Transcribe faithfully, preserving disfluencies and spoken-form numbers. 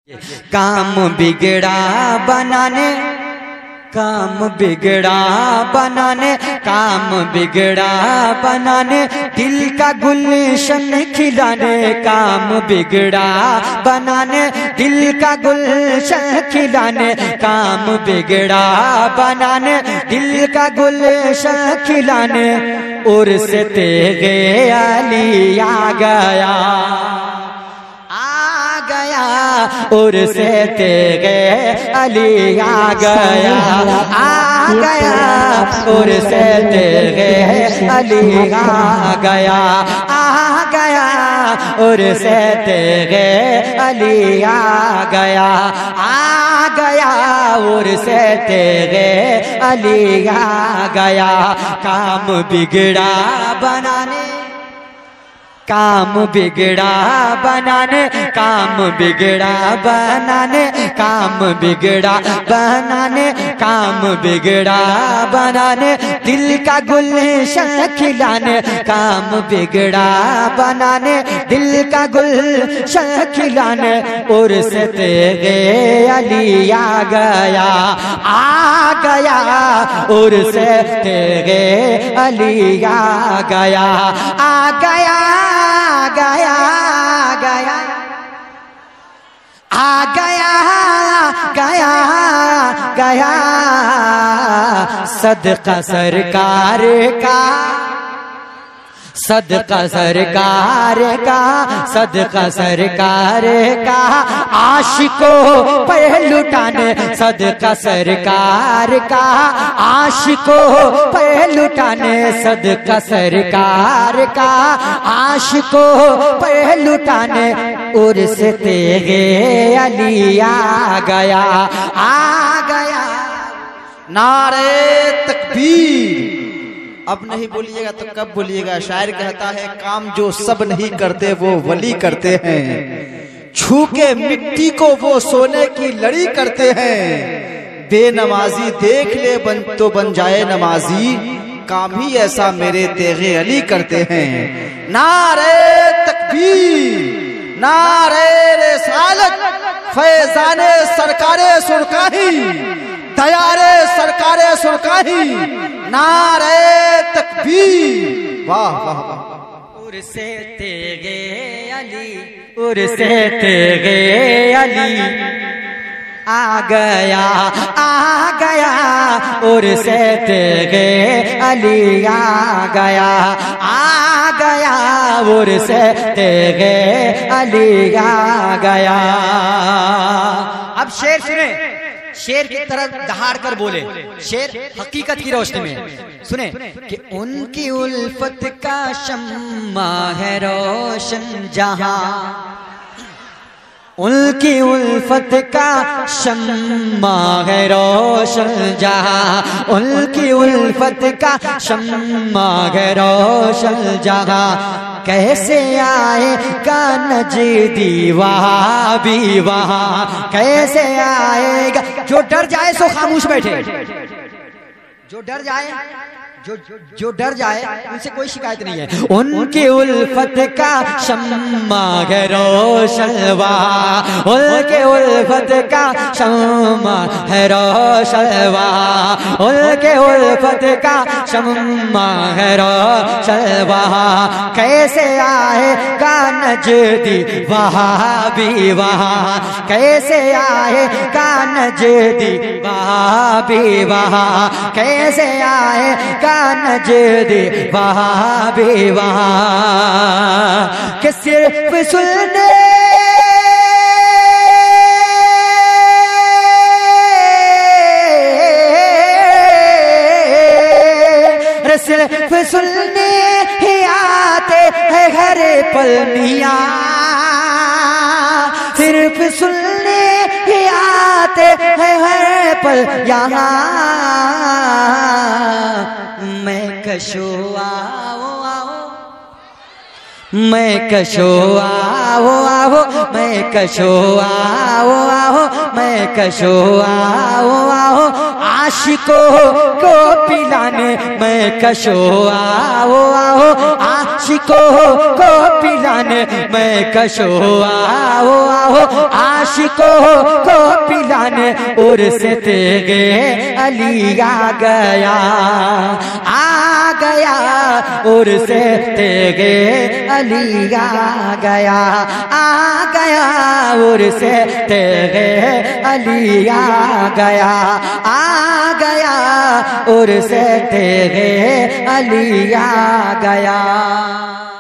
काम बिगड़ा बनाने काम बिगड़ा बनाने काम बिगड़ा बनाने दिल का गुलशन खिलाने काम बिगड़ा बनाने दिल का गुलशन खिलाने काम बिगड़ा बनाने दिल का गुलशन खिलाने और से तेरे अली आ गया और से तेरे अली आ गया आ गया और से तेरे अली आ गया आ गया और से तेरे अली आ गया आ गया और से तेरे अली आ गया काम बिगड़ा बनाने काम बिगड़ा बनाने काम बिगड़ा बनाने काम बिगड़ा बनाने काम बिगड़ा बनाने दिल का गुलशन खिलाने काम बिगड़ा बनाने दिल का गुलशन खिलाने और से तेरे अली आ गया आ गया और से तेरे अली आ गया आ गया गया गया आ गया गया गया सदका सरकार का सदका सरकार का सदका सरकार का आशिकों पर लुटाने सदका सरकार का आशिकों पर लुटाने सदका सरकार का आशिकों पर लुटाने और से तेरे अली आ गया आ गया। नारे तकबीर। अब नहीं बोलिएगा तो कब बोलिएगा। शायर कहता है काम जो सब नहीं करते वो वली करते हैं, छू के मिट्टी को वो सोने की लड़ी करते हैं। बेनमाजी देख ले बन तो बन जाए नमाजी, काम ही ऐसा मेरे तेगे अली करते हैं। नारे तकबीर नारे रिसालत फैजाने सरकारे सुरकाही दयारे सरकारे सुरकाही नारे तकबीर। वाह वाह वाह। और से तेरे अली और से तेरे अली आ गया आ गया और से तेरे अली आ गया आ गया और से तेरे अली आ गया। अब शेर सुने, शेर की तरफ दहाड़ कर बोले, शेर हकीकत की रोशनी में सुने कि उनकी उल्फत का शम्मा है रोशन जहां, उनकी उल्फत का शम्मा है रोशन जहां, उनकी उल्फत का शम्मा है रोशन जहां। कैसे आएगा नजदी वहाँ भी वहाँ, कैसे आएगा जो डर जाए सो खामोश बैठे, जो डर जाए जो जो डर जाए उनसे कोई शिकायत नहीं है। उनकी उल्फत का शम्मा है रोशनवा, उनके उल्फत का शम्मा है रोशनवा, उनके उल्फत का शम्मा है रोशनवा। कैसे आएगा नजदी वहाँ भी वहाँ, कैसे आएगा नजदी वहाँ भी वहाँ, कैसे आएगा नजदी वहाँ भी वहाँ। कि सिर्फ सुनने सिर्फ सुनने ही आते हैं घर पल मियाँ, सिर्फ सुनने ही आते हैं हर पल यहाँ। मैं कशो आओ आओ मैं कशो आओ आओ आओ मैं कशो आओ आओ मैं कशो आओ आओ आशिकों को पिलाने मैं कशो आओ आओ आशिकों को पिलाने मैं कशो आओ आओ आशिकों को पिलाने और से तेगे अली आ गया आ गया और से तेगे अली आ गया आ गया और से तेगे अली आ गया आ गया और से तेगे अली आ गया।